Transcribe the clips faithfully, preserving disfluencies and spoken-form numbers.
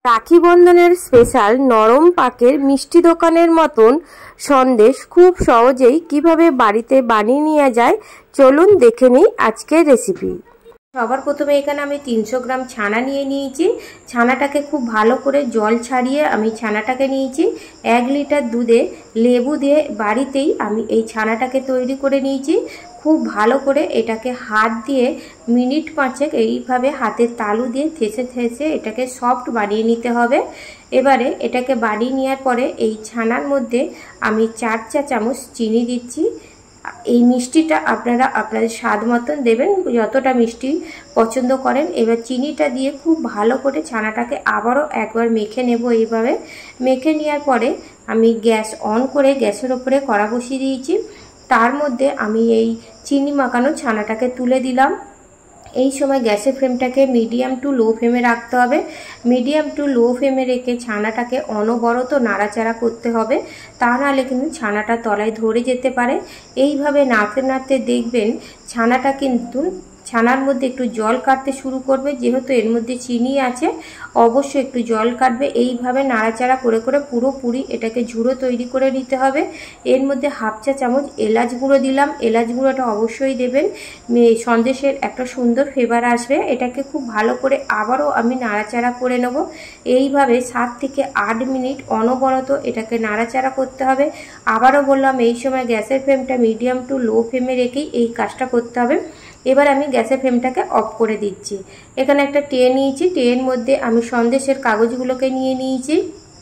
রাখি বন্ধনের স্পেশাল নরম পাকের মিষ্টি দোকানের মতন সন্দেশ খুব সহজেই কিভাবে বাড়িতে বানিয়ে নেওয়া যায় চলুন দেখে নিই আজকের রেসিপি। সবার প্রথমে এখানে আমি তিনশো গ্রাম ছানা নিয়ে নিয়েছি। ছানাটাকে খুব ভালো করে জল ছাড়িয়ে আমি ছানাটাকে নিয়েছি। এক লিটার দুধে লেবু দিয়ে বাড়িতেই আমি এই ছানাটাকে তৈরি করে নিয়েছি। খুব ভালো করে এটাকে হাত দিয়ে মিনিট পাঁচেক এইভাবে হাতের তালু দিয়ে থেসে থেসে এটাকে সফট বানিয়ে নিতে হবে। এবারে এটাকে বানিয়ে নেওয়ার পরে এই ছানার মধ্যে আমি চার চা চামচ চিনি দিচ্ছি। এই মিষ্টিটা আপনারা আপনাদের স্বাদ মতন দেবেন, যতটা মিষ্টি পছন্দ করেন। এবার চিনিটা দিয়ে খুব ভালো করে ছানাটাকে আবারও একবার মেখে নেব। এইভাবে মেখে নেওয়ার পরে আমি গ্যাস অন করে গ্যাসের ওপরে কড়া বসিয়ে দিয়েছি। তার মধ্যে আমি এই চিনি মাখানো ছানাটাকে তুলে দিলাম। এই সময় গ্যাসের ফ্লেমটাকে মিডিয়াম টু লো ফ্লেমে রাখতে হবে। মিডিয়াম টু লো ফ্লেমে রেখে ছানাটাকে অনবরত নাড়াচাড়া করতে হবে, তা নাহলে কিন্তু ছানাটা তলায় ধরে যেতে পারে। এইভাবে নাড়তে নাড়তে দেখবেন ছানাটা কিন্তু ছানার মধ্যে একটু জল কাটতে শুরু করবে। যেহেতু এর মধ্যে চিনি আছে, অবশ্যই একটু জল কাটবে। এইভাবে নাড়াচাড়া করে করে পুরোপুরি এটাকে ঝুড়ো তৈরি করে নিতে হবে। এর মধ্যে হাফ চা চামচ এলাচ গুঁড়ো দিলাম। এলাচ গুঁড়োটা অবশ্যই দেবেন, সন্দেশের একটা সুন্দর ফ্লেভার আসবে। এটাকে খুব ভালো করে আবারও আমি নাড়াচাড়া করে নেব। এইভাবে সাত থেকে আট মিনিট অনবরত এটাকে নাড়াচাড়া করতে হবে। আবারও বললাম, এই সময় গ্যাসের ফ্লেমটা মিডিয়াম টু লো ফ্লেমে রেখেই এই কাজটা করতে হবে। এবার আমি গ্যাসের ফ্লেমটাকে অফ করে দিচ্ছি। এখানে একটা ট্রে নিয়েছি, ট্রের মধ্যে আমি সন্দেশের কাগজগুলোকে নিয়ে নিয়েছি।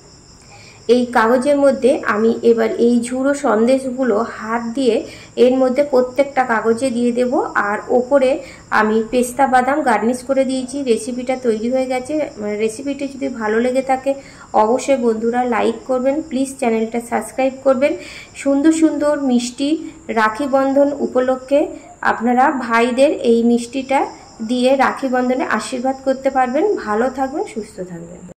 এই কাগজের মধ্যে আমি এবার এই ঝুড়ো সন্দেশগুলো হাত দিয়ে এর মধ্যে প্রত্যেকটা কাগজে দিয়ে দেব। আর ওপরে আমি পেস্তা বাদাম গার্নিশ করে দিয়েছি। রেসিপিটা তৈরি হয়ে গেছে। রেসিপিটি যদি ভালো লেগে থাকে অবশ্যই বন্ধুরা লাইক করবেন, প্লিজ চ্যানেলটা সাবস্ক্রাইব করবেন। সুন্দর সুন্দর মিষ্টি রাখি বন্ধন উপলক্ষে আপনারা ভাইদের এই মিষ্টিটা দিয়ে রাখি বন্ধনে আশীর্বাদ করতে পারবেন। ভালো থাকবেন, সুস্থ থাকবেন।